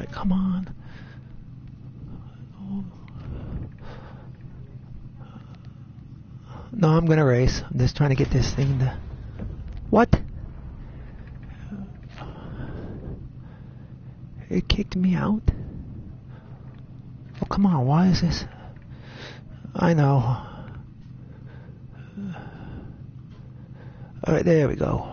Come on. No, I'm gonna race. I'm just trying to get this thing to... What? It kicked me out? Oh, come on, why is this? I know. Alright, there we go.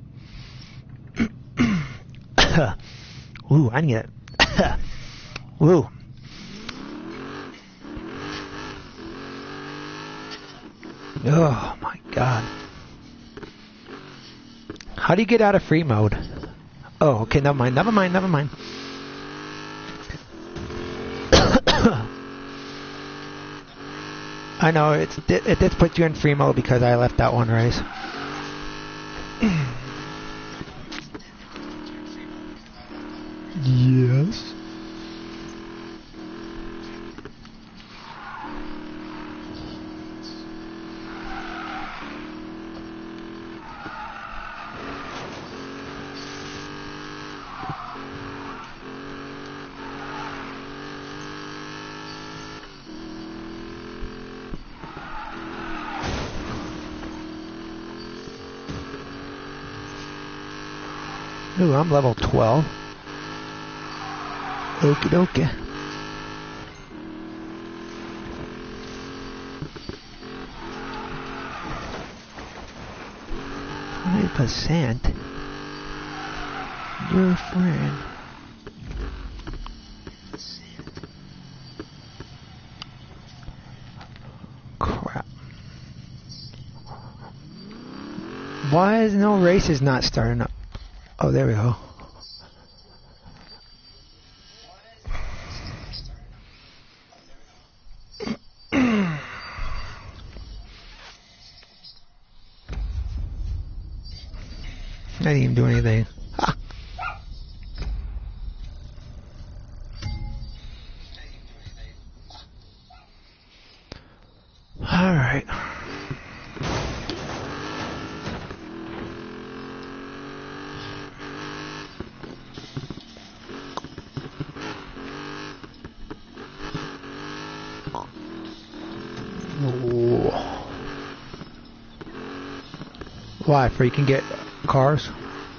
Ooh, I need it. Woo. Oh my god. How do you get out of free mode? Oh, okay, never mind. I know, it did put you in free mode because I left that one race. Yes. Ooh, I'm level 12. Okie dokie. 20%? Your friend. Crap. Why is no races not starting up? Oh, there we go. I didn't even do anything. Ah. All right. Why? For you can get cars?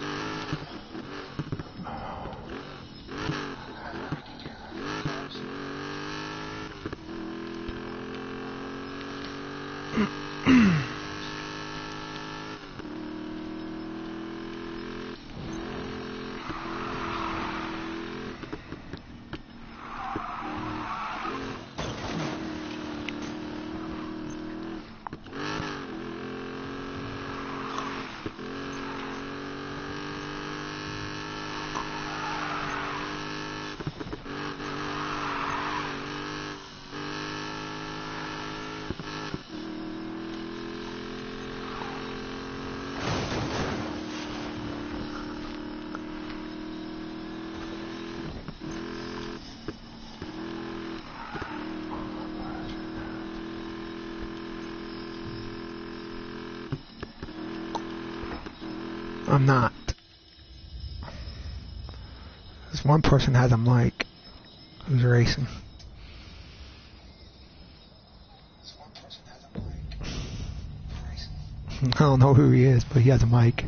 I'm not. This one person has a mic who's racing. I don't know who he is, but he has a mic.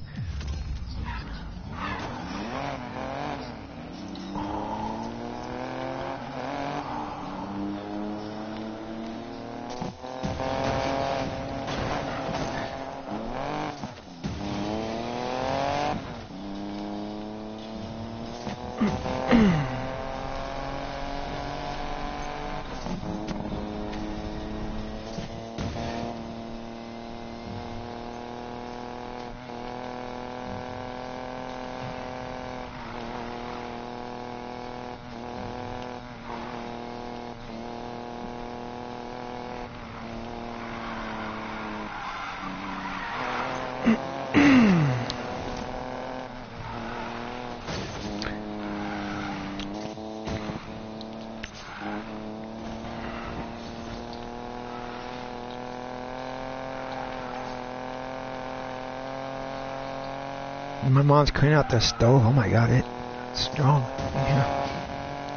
My mom's cleaning out the stove. Oh my god, it's strong. Yeah.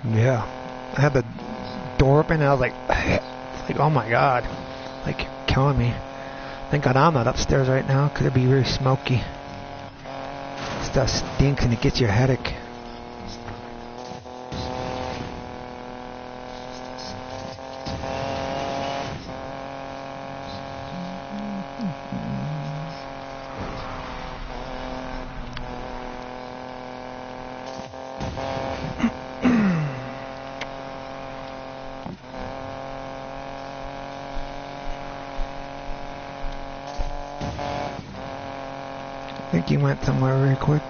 Yeah. I had the door open and I was like, oh my god. Like, you're killing me. Thank God I'm not upstairs right now because it'd be really smoky. Stuff stinks and it gets you a headache. I think he went somewhere very quick.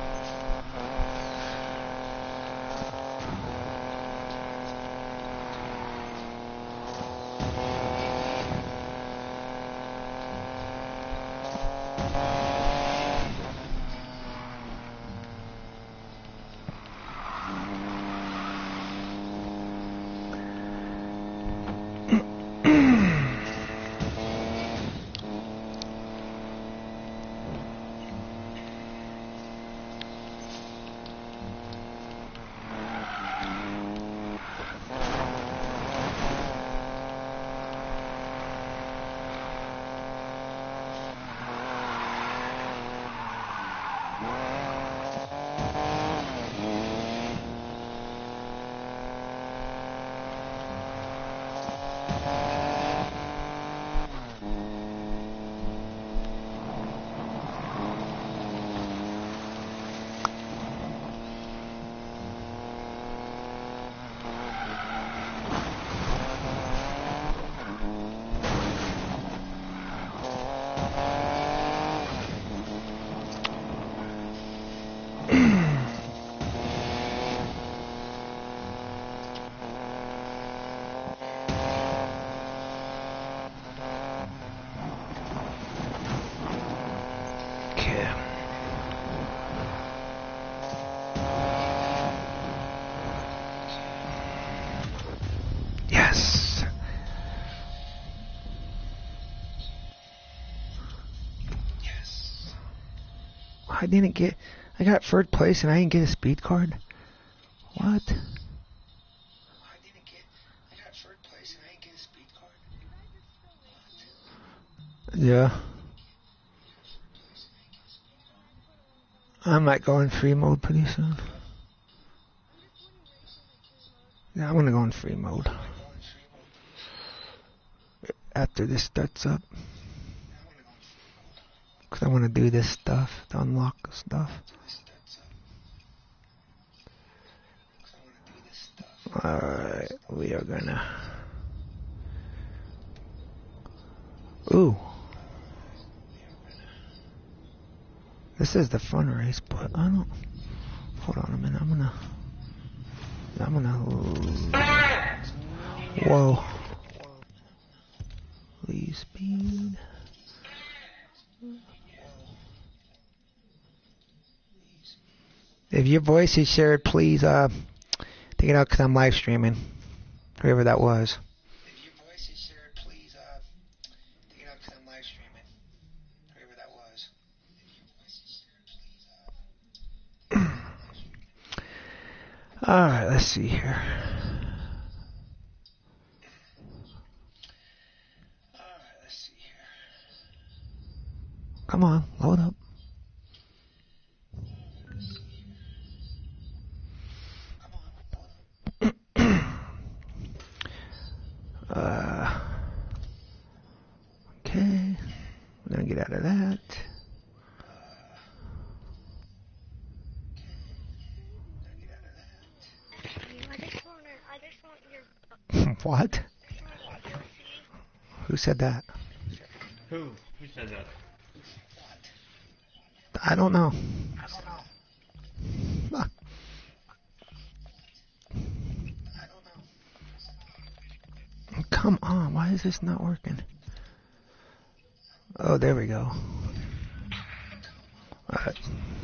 Yes. Yes. I didn't get... I got third place and I didn't get a speed card? What? I got third place and I didn't get a speed card? What? Yeah. I might go in free mode pretty soon. Yeah, I'm gonna go in free mode. After this starts up. Because I want to do this stuff, to unlock stuff. Alright, we are gonna... Ooh. This is the fun race, but I don't... Hold on a minute, I'm gonna... Whoa. Leave speed. If your voice is shared, please take it out because I'm live streaming. Whoever that was. If your voice is shared, please take it out because I'm live streaming. Whoever that was. Alright, let's see here. Come on, load up. Okay, we're gonna get out of that. I just want your... What? Who said that? Who said that? I don't know. Come on, why is this not working? Oh, there we go. Alright.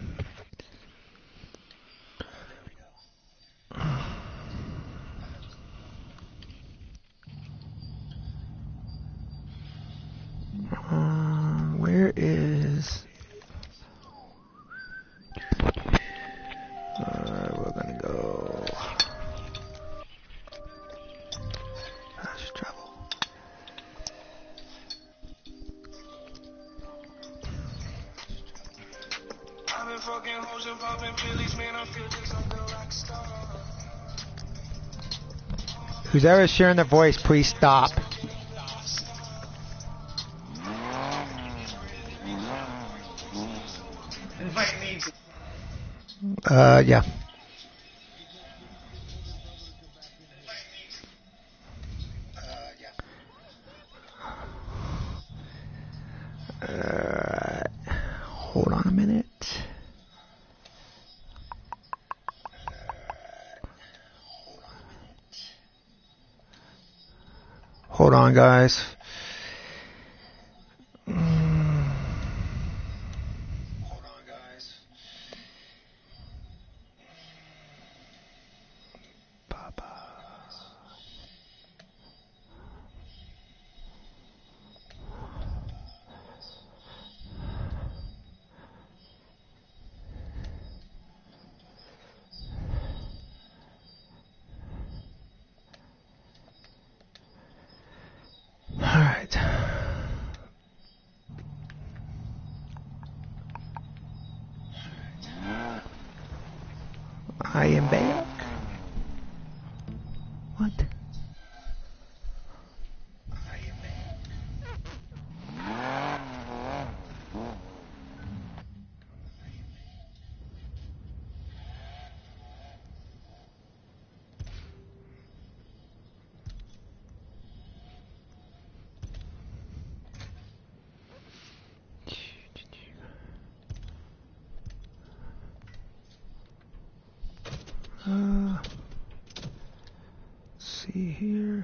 Where is... we're gonna go... Who's ever sharing their voice, please stop. Invite me. Yeah. Hold on a minute. Hold on, guys. Alright. I am back. What? See here.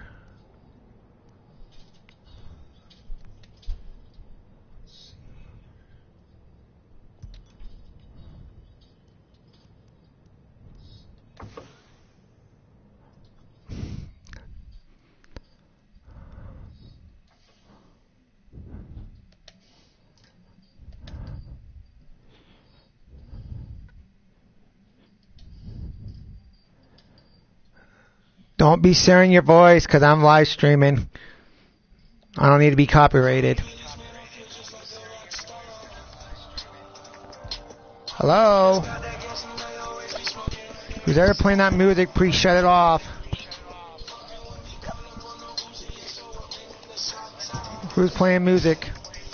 Don't be sharing your voice because I'm live streaming. I don't need to be copyrighted. Hello? Who's ever playing that music, please shut it off. Who's playing music?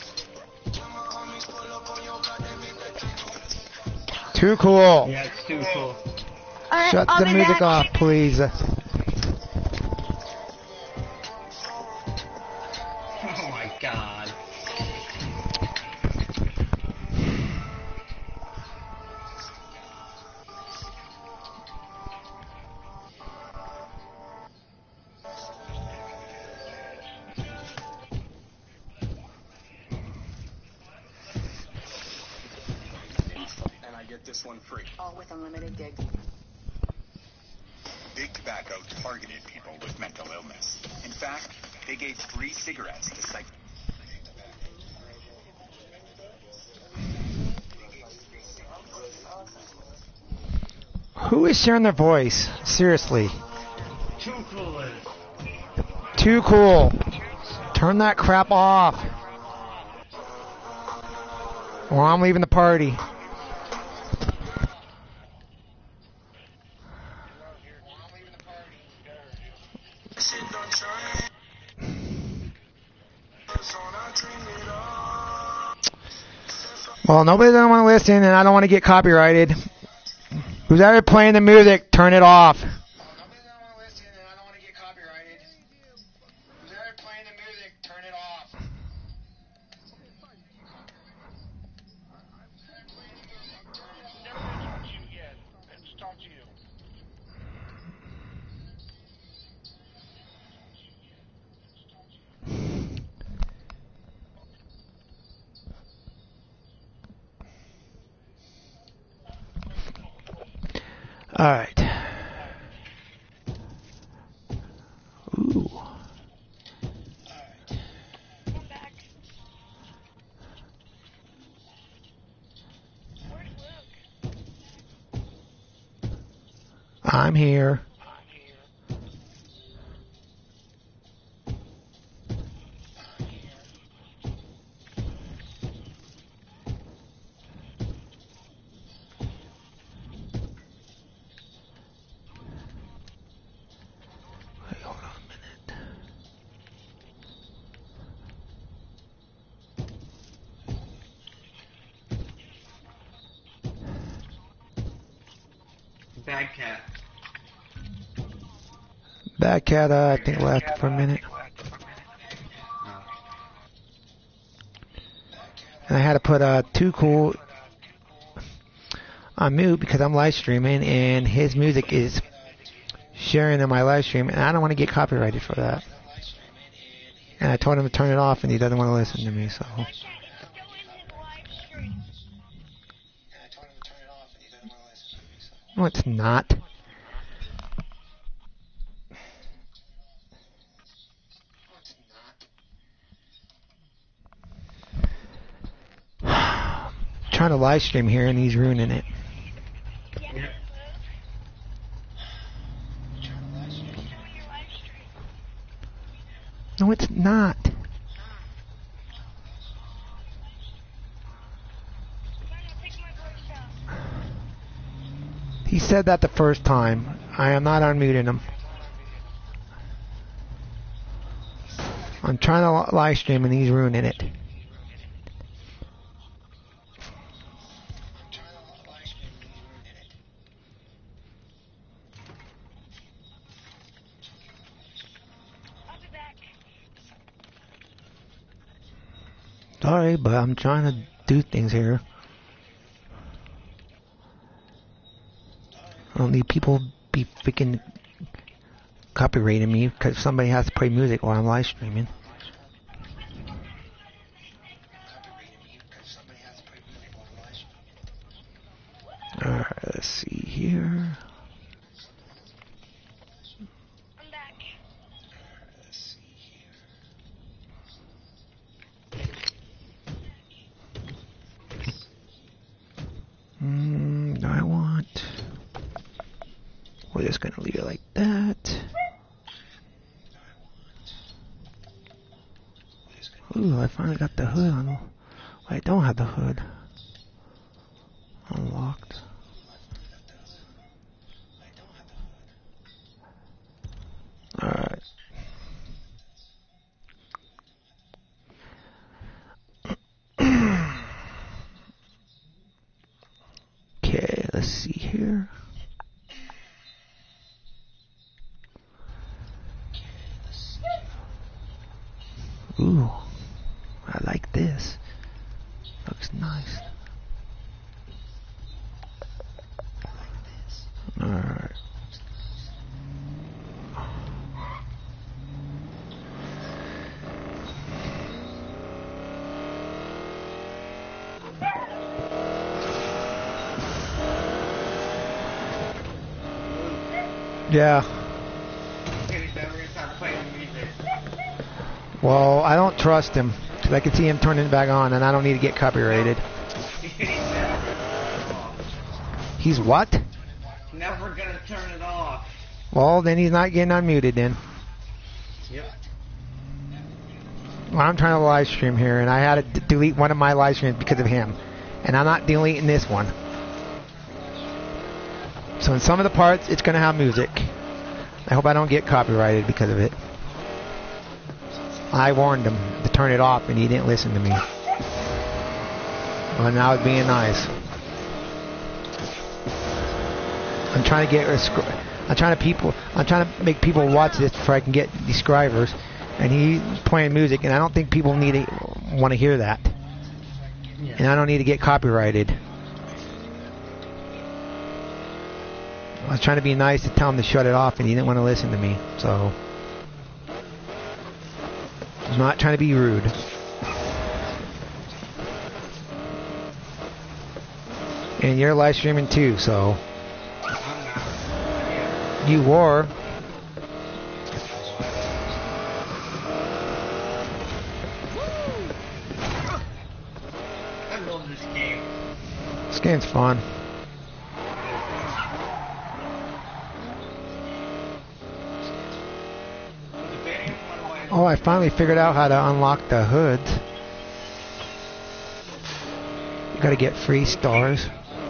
Too cool. Yeah, it's too cool. Alright, Shut I'll the be music back. off, please. Oh my god. And I get this one free. All with unlimited gigs. Big Tobacco targeted people with mental illness. In fact, they gave free cigarettes to psych. Who is sharing their voice? Seriously. Too cool is. Too cool. Turn that crap off. Or I'm leaving the party. Well, nobody doesn't want to listen, and I don't want to get copyrighted. Who's ever playing the music, turn it off. Nobody doesn't want to listen, and I don't want to get copyrighted. Who's ever playing the music, turn it off. All right. Ooh. I'm back. Where's Luke? I'm here. Wait, hold on. Bad cat. Bad Cat, I think left for a minute. Oh. And I had to put Too Cool on mute because I'm live streaming and his music is sharing in my live stream and I don't want to get copyrighted for that. And I told him to turn it off and he doesn't want to listen to me, so. That cat is still in his live stream. No, it's not. Trying to live stream here and he's ruining it. Yeah. Still in your live stream. No, it's not. I'm trying to pick my voice out. He said that the first time. I am not unmuting him. I'm trying to live stream and he's ruining it. I'll be back. Sorry, but I'm trying to do things here. I don't need people be freaking copyrighting me because somebody has to play music while I'm live streaming. Alright, let's see here. I'm back. I want... We're just going to leave it like that. Ooh, I finally got the hood on. I don't have the hood unlocked. Alright. Okay, let's see here. Ooh, I like this. Looks nice. Alright. Yeah. Okay, so we're gonna start playing music. Well, I don't trust him because I can see him turning it back on, and I don't need to get copyrighted. He's what? Never gonna turn it off. Well, then he's not getting unmuted then. Yep. Well, I'm trying to live stream here, and I had to delete one of my live streams because of him, and I'm not deleting this one. So in some of the parts, it's going to have music. I hope I don't get copyrighted because of it. I warned him to turn it off, and he didn't listen to me. Well, now it's being nice. I'm trying to get. I'm trying to make people watch this before I can get subscribers. And he's playing music, and I don't think people want to hear that. Yeah. And I don't need to get copyrighted. I was trying to be nice to tell him to shut it off, and he didn't want to listen to me. So I'm not trying to be rude. And you're live streaming too, so I'm not. Yeah. you were. I love this game. This game's fun. Oh, I finally figured out how to unlock the hoods. You gotta get free stars.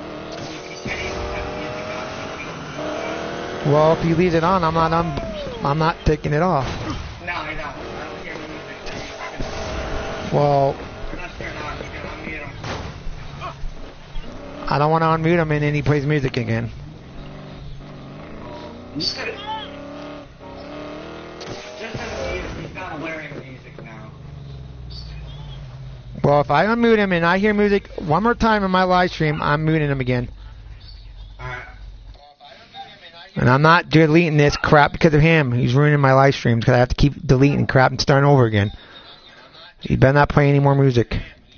Well, if you leave it on, I'm not taking it off. No, I don't. I don't hear the music. Well, They're not turned on. You can unmute them. I don't want to unmute him and then he plays music again. Just kind of he's not wearing music now. Well, if I unmute him and I hear music one more time in my live stream, I'm muting him again. Alright. And I'm not deleting this crap because of him. He's ruining my live streams because I have to keep deleting crap and starting over again. You better not play any more music.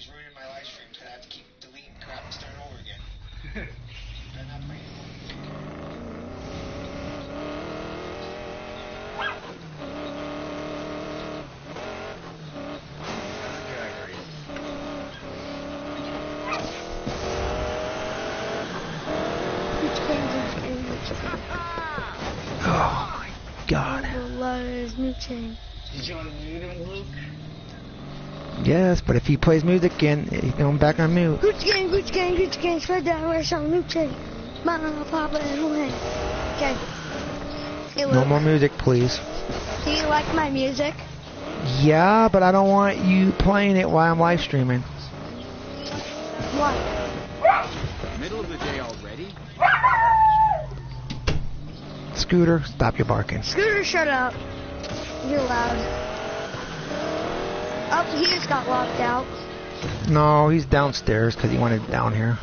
Oh my God. Did you unmute him, Luke? Yes, but if he plays music again, he's going back on mute. Gucci gang, spread that where some new chain. Mama, Papa, and who hang. Okay. Hey, No Luke, more music, please. do you like my music? Yeah, but I don't want you playing it while I'm live streaming. What? Middle of the day already? Scooter, stop your barking. Scooter, shut up. You're loud. Oh, he just got locked out. No, he's downstairs because he wanted down here.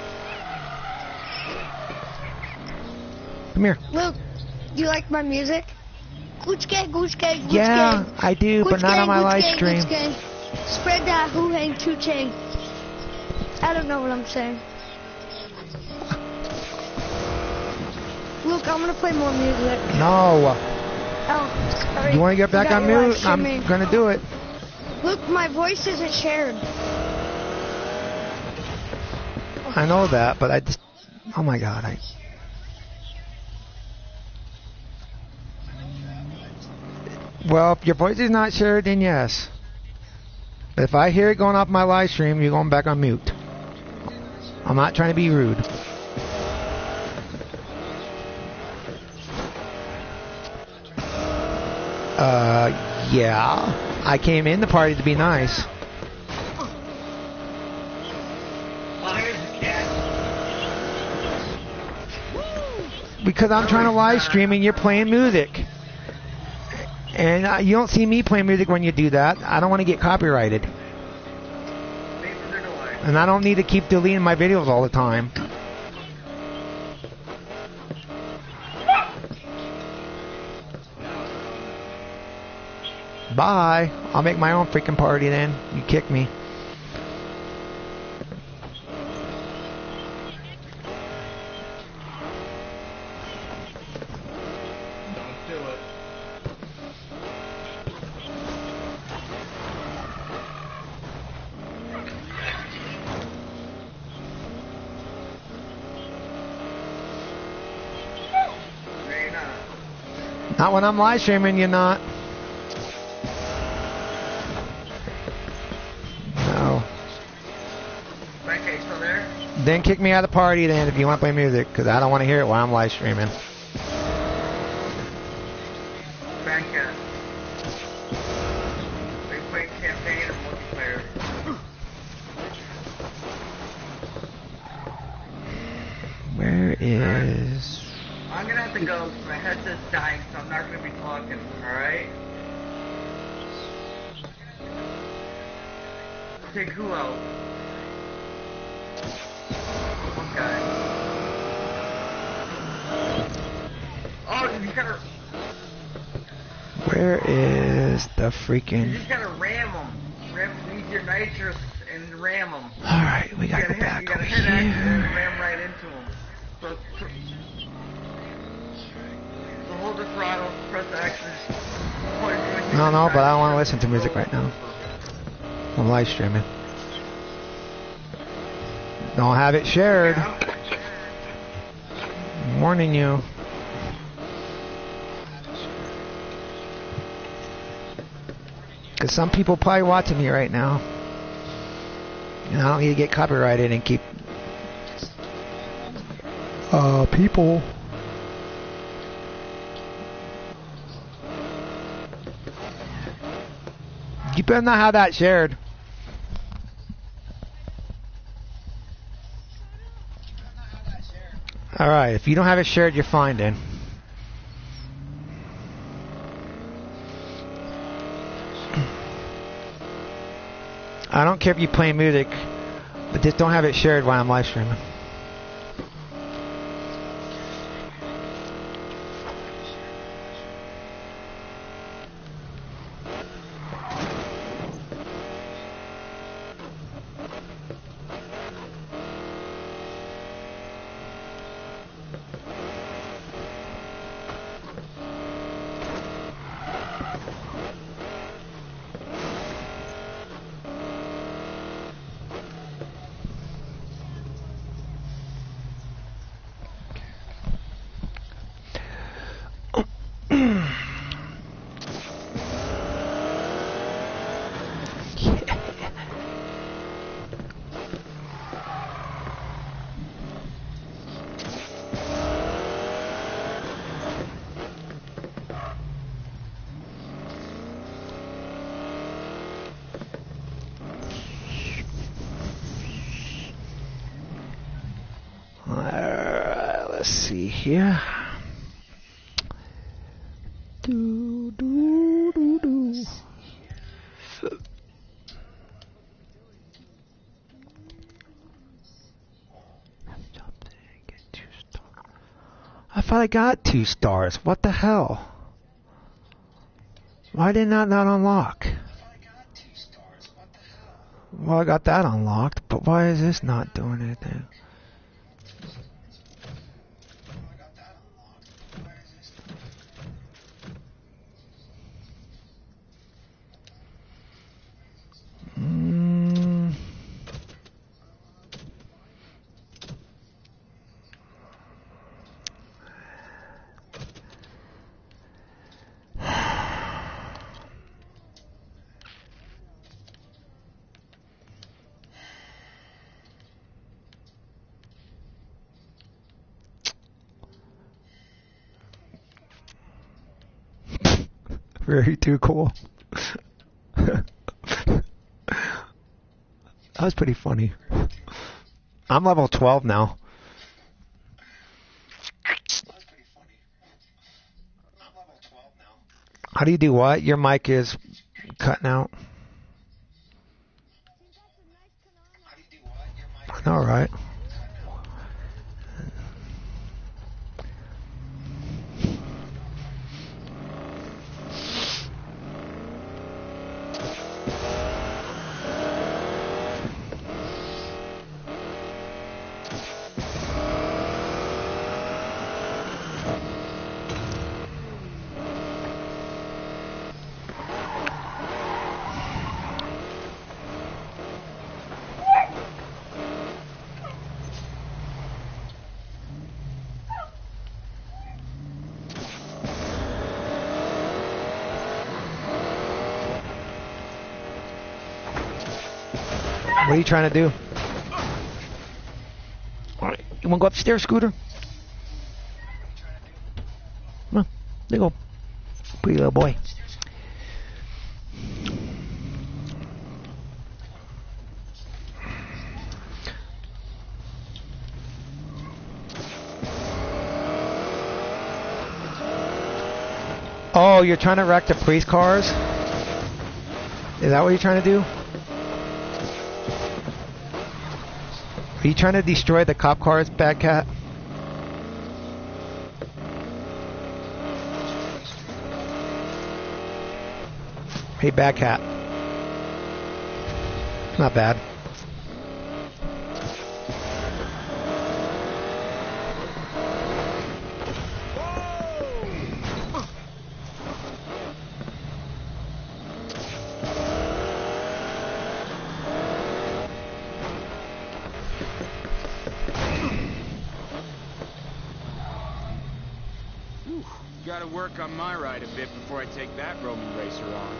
Come here. Luke, do you like my music? Gucci gang, Yeah, I do, but not on my live stream. Gucci gang. Spread that who hang two chain. I don't know what I'm saying. Luke, I'm gonna play more music. No. Oh, sorry. You want to get back on mute? I'm streaming. going to do it. Luke, my voice isn't shared. I know that, but I just... Oh my God, Well, if your voice is not shared, then yes. But if I hear it going off my live stream, you're going back on mute. I'm not trying to be rude. Yeah. I came in the party to be nice. Here's the cat. Because I'm trying to live stream and you're playing music. And you don't see me playing music when you do that. I don't want to get copyrighted. And I don't need to keep deleting my videos all the time. Bye. I'll make my own freaking party then. You kick me. Don't do it. No, you're not. Not when I'm live streaming, you're not. No. Okay, still there? Then kick me out of the party then if you want to play music, because I don't want to hear it while I'm live streaming. Back at. They play campaign or multiplayer. Where is... I'm gonna have to go because my headset's dying, so I'm not gonna be talking, alright? Take who out? Okay. Oh, you gotta... Where is the You freaking... just gotta ram them. Use your nitrous and ram them. Alright, we gotta go back You gotta over hit X and here. ram right into them. So hold the throttle, press X, and just point it. No, but I don't want to listen to music right now. I'm live streaming. Don't have it shared. I'm warning you. Because some people probably watching me right now. And I don't need to get copyrighted and keep... people... You better not have that shared. Alright, if you don't have it shared, you're fine then. I don't care if you play music, but just don't have it shared while I'm live streaming. Let's see here. Do, do, do, do. I thought I got 2 stars. What the hell? Why did that not unlock? Well, I got that unlocked, but why is this not doing anything? Very too cool. That was pretty funny. I'm level 12 now. How do you do what? Your mic is cutting out. All right. What are you trying to do? You want to go upstairs, Scooter? Come on, there you go. Pretty little boy. Oh, you're trying to wreck the police cars? Is that what you're trying to do? Are you trying to destroy the cop cars, Bad Cat? Hey, Bad Cat. Not bad. Gotta work on my ride a bit before I take that Roman racer on.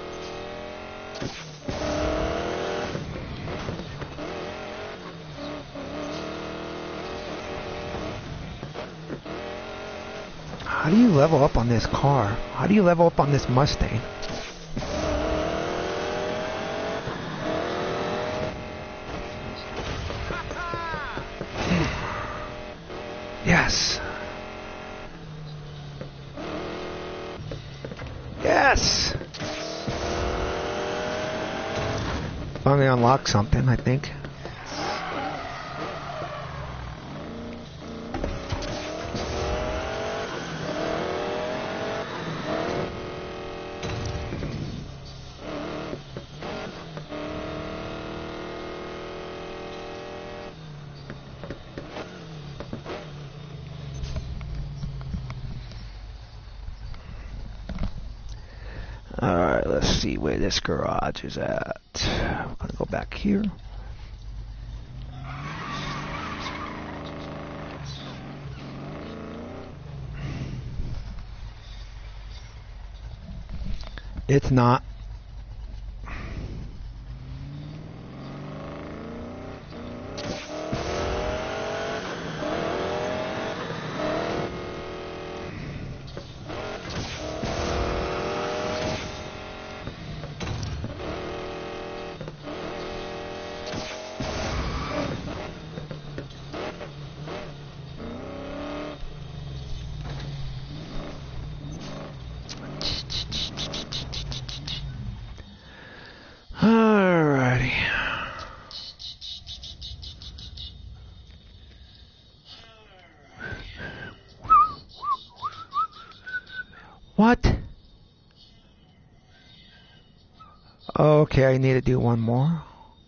How do you level up on this car? How do you level up on this Mustang? Yes. Yes! Finally unlocked something, I think. Alright, let's see where this garage is at. I'm gonna go back here. It's not. Alrighty. What? Okay, I need to do one more.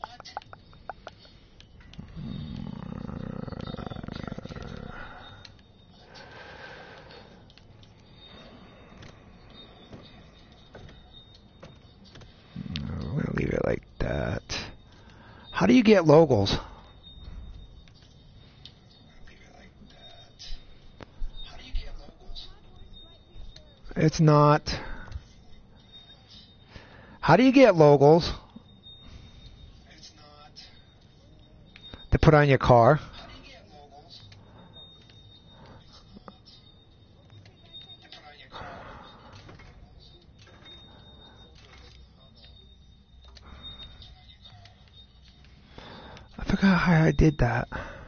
We're gonna leave it like that. How do you get logos? It's not. How do you get logos? It's not. To put on your car? How do you get logos? To put on your car? I forgot how I did that.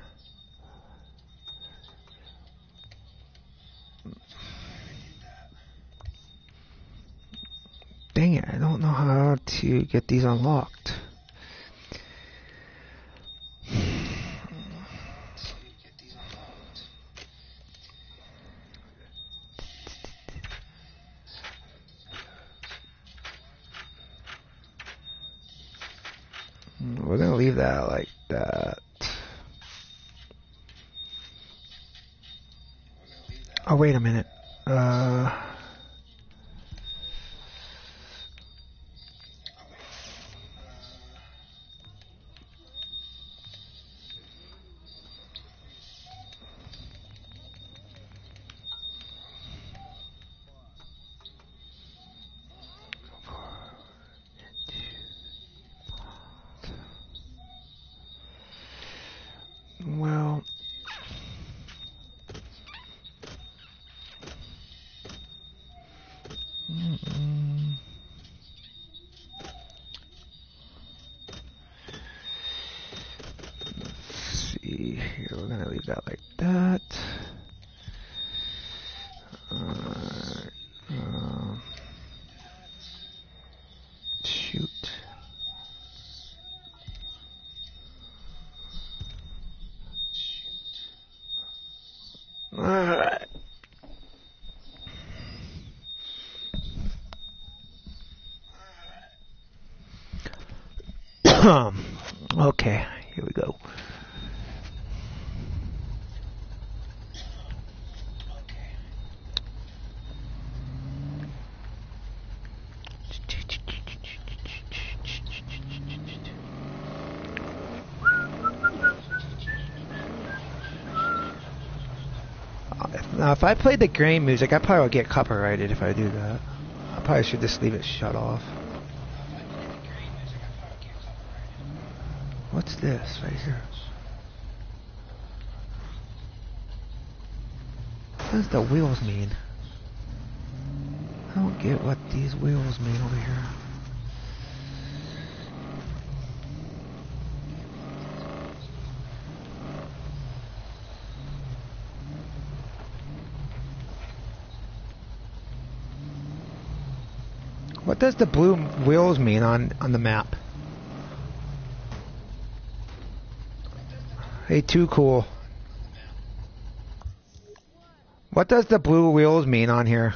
Dang it, I don't know how to get these unlocked. We're gonna leave that like that. Oh, wait a minute. Well, let's see here. We're gonna leave that like that. Shoot. Alright. Okay, here we go. Now, if I played the game music, I probably would get copyrighted if I do that. I probably should just leave it shut off. What's this right here? What does the wheels mean? I don't get what these wheels mean over here. What does the blue wheels mean on the map? Hey, too cool. What does the blue wheels mean on here?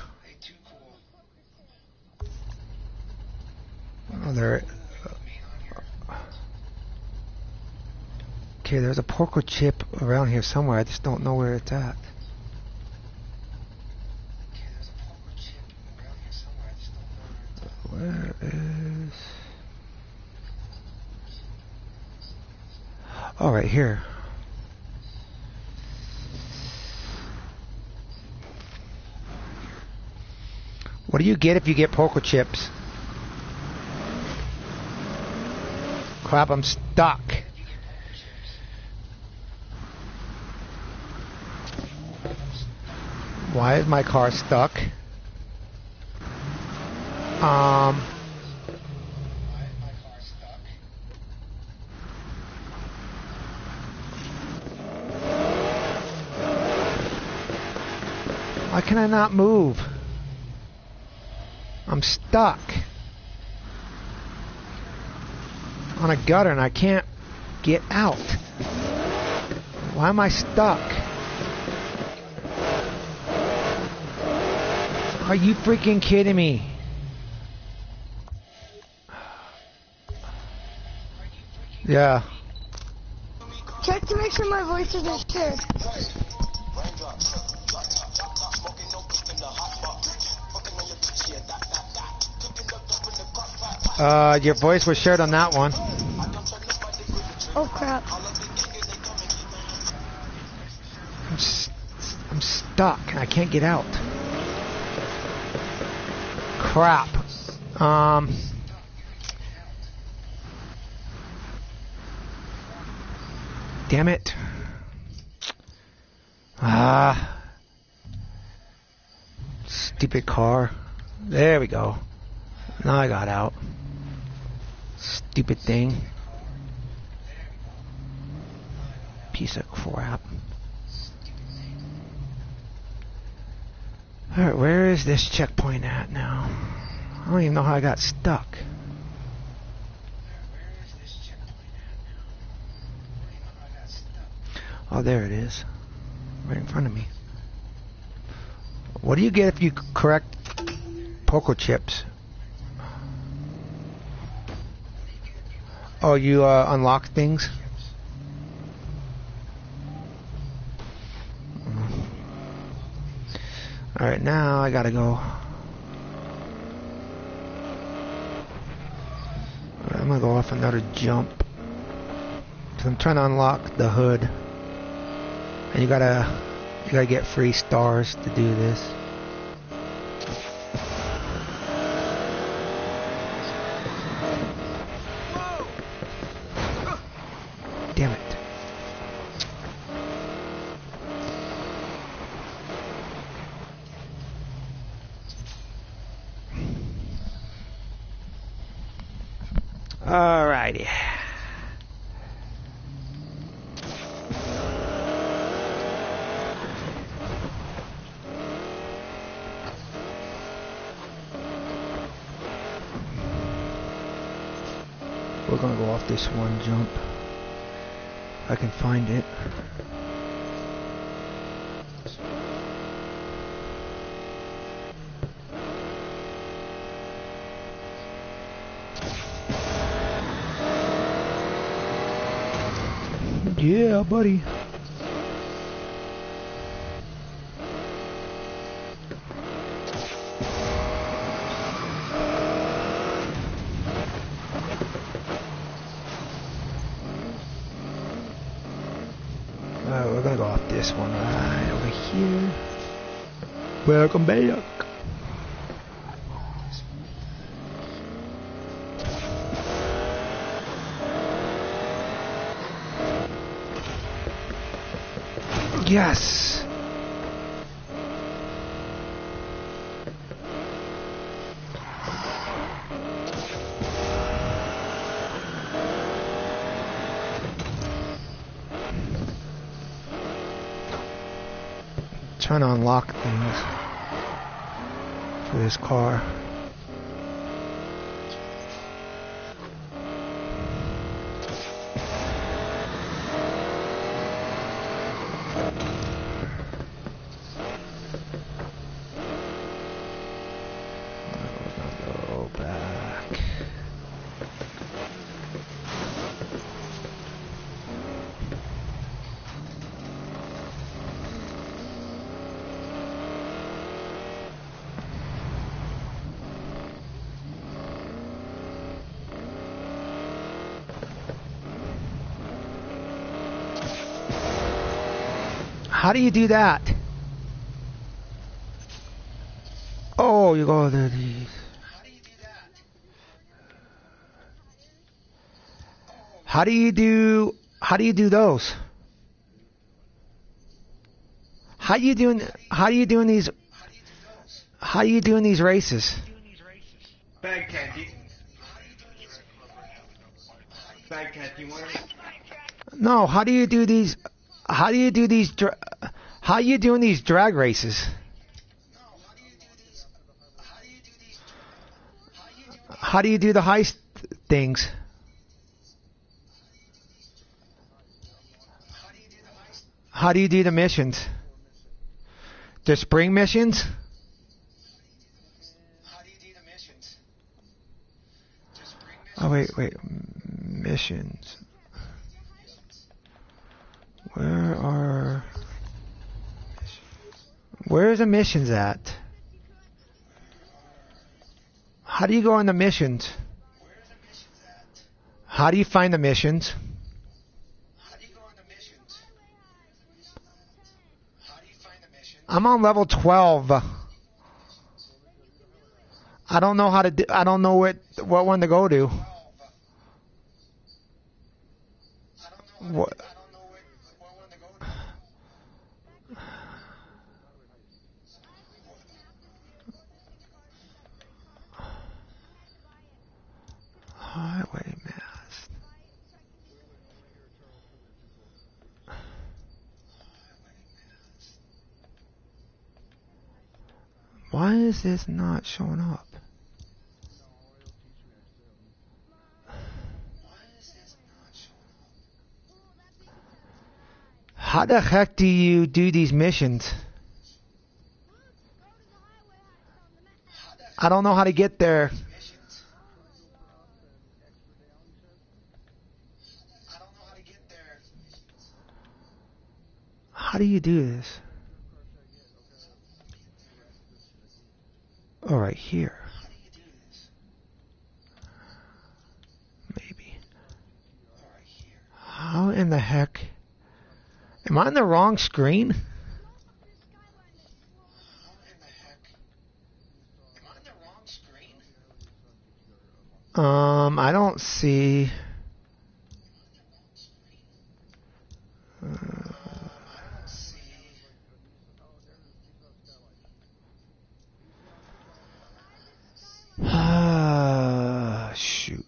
Oh, there. Okay, there's a porco chip around here somewhere. I just don't know where it's at. Where is... Oh, right here. What do you get if you get porco chips? Crap, I'm stuck. Why is my car stuck? Why can I not move? I'm stuck on a gutter and I can't get out. Why am I stuck? Are you freaking kidding me? Yeah. Check to make sure my voice isn't shared. Your voice was shared on that one. Oh crap. I'm stuck. I can't get out. Crap. Damn it. Stupid car. There we go. Now I got out. Stupid thing. Piece of crap. Alright, where is this checkpoint at now? I don't even know how I got stuck. Oh, there it is. Right in front of me. What do you get if you correct porco chips? Oh, you unlock things? Alright, now I gotta go. I'm gonna go off another jump. So I'm trying to unlock the hood. And you gotta get free stars to do this. Damn it. Alrighty. We're gonna go off this one jump. If I can find it. Yeah, buddy. We're gonna go off this one right over here. Welcome back. Yes. Trying to unlock things for this car. How do you do that? Oh, you go to these. How do you do those? How you doing these races? Bagcat, do you want to... No, how do you do these how you doing these drag races? How do you do the heist things? How do you do the missions? The spring missions? Oh, wait. Missions. Where's the missions at? How do you go on the missions? How do you find the missions? I'm on level 12. I don't know how to do, I don't know what one to go to. What? Highway mask. Why is this not showing up? How the heck do you do these missions? I don't know how to get there. How do you do this? Oh, right here. Maybe. How in the heck? Am I on the wrong screen? I don't see. Shoot.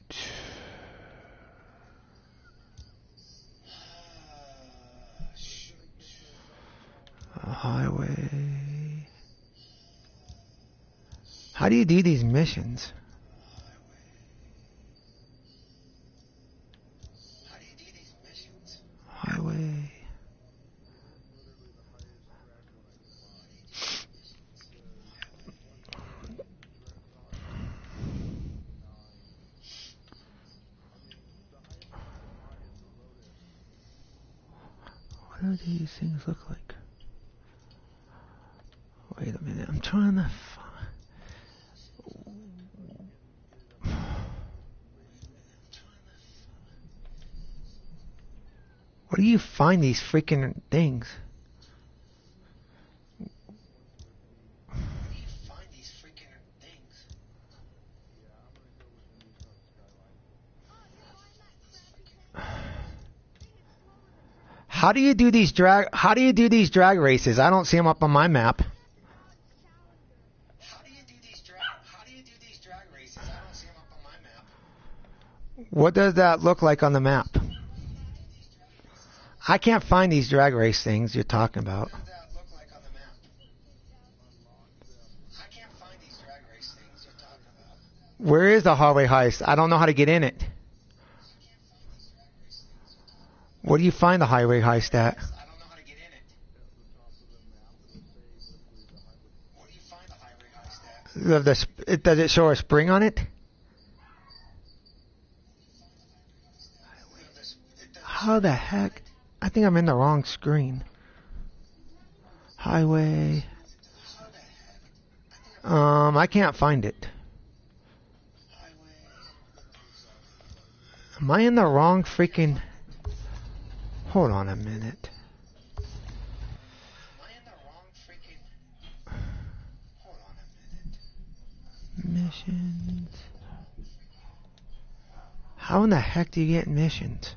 Highway. How do you do these missions? Highway. What do these things look like? Wait a minute, I'm trying to find... Where do you find these freaking things? How do you do these drag races? I don't see them up on my map. What does that look like on the map? I can't find these drag race things you're talking about. Where is the highway heist? I don't know how to get in it. Where do you find the highway heist at? Does it show a spring on it? How the heck? I think I'm in the wrong screen. Highway. I can't find it. Am I in the wrong freaking... Hold on a minute. Missions. How in the heck do you get missions?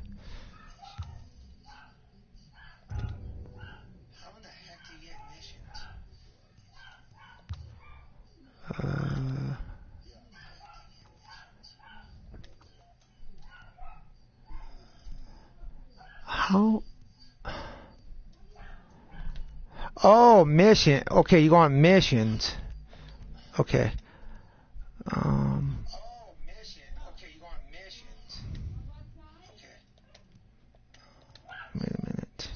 How? Oh, mission. Okay, you go on missions. Okay. Oh, mission. Okay, you go on missions. Okay. Wait a minute.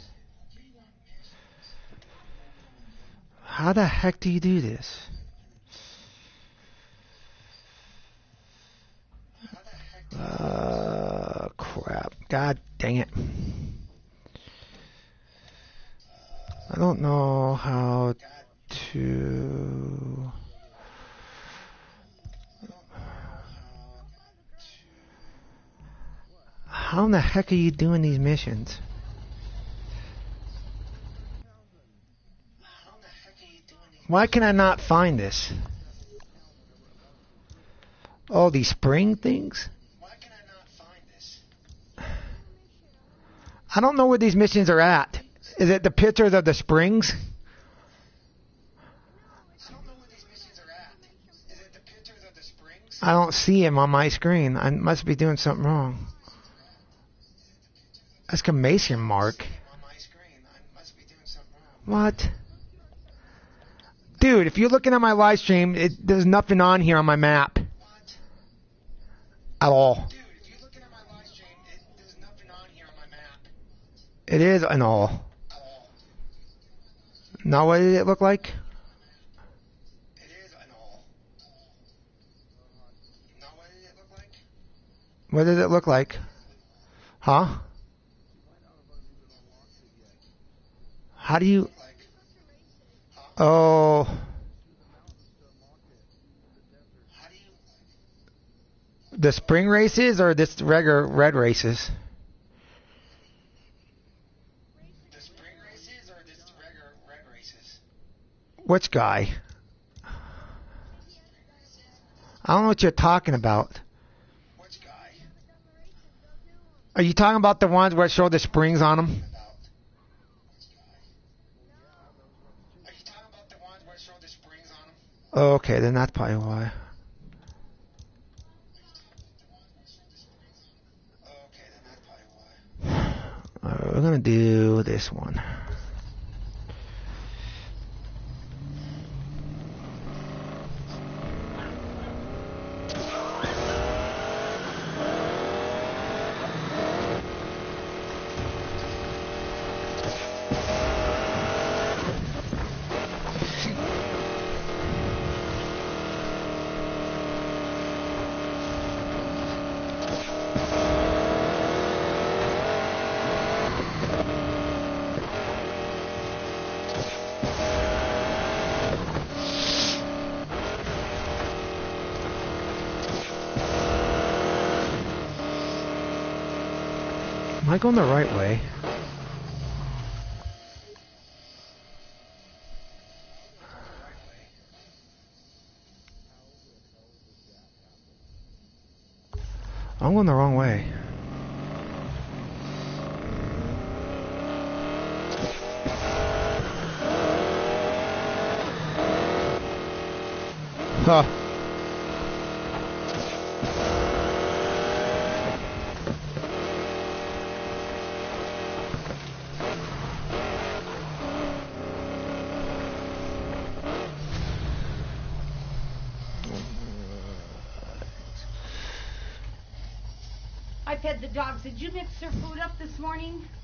How the heck do you do this? Crap. God dang it. I don't know how to... How in the heck are you doing these missions? Why can I not find this? Oh, these spring things? Why can I not find this? I don't know where these missions are at. Is it the pictures of the springs? I don't know where these missions are at. Is it the pictures of the springs? I don't see them on my screen. I must be doing something wrong. Exclamation mark. What? Dude, if you're looking at my live stream, there's nothing on here on my map. At all. It is an all. Now what did it look like? What did it look like? Huh? How do you... Oh... The spring races or this regular red races? The spring races or this regular red races? Which guy? I don't know what you're talking about. Which guy? Are you talking about the ones where it showed the springs on them? Are you talking about the ones where it showed the springs on them? Oh, okay, then that's probably why. Alright, we're gonna do this one. Am I going the right way? I'm going the wrong way. Huh. I fed the dogs. Did you mix their food up this morning?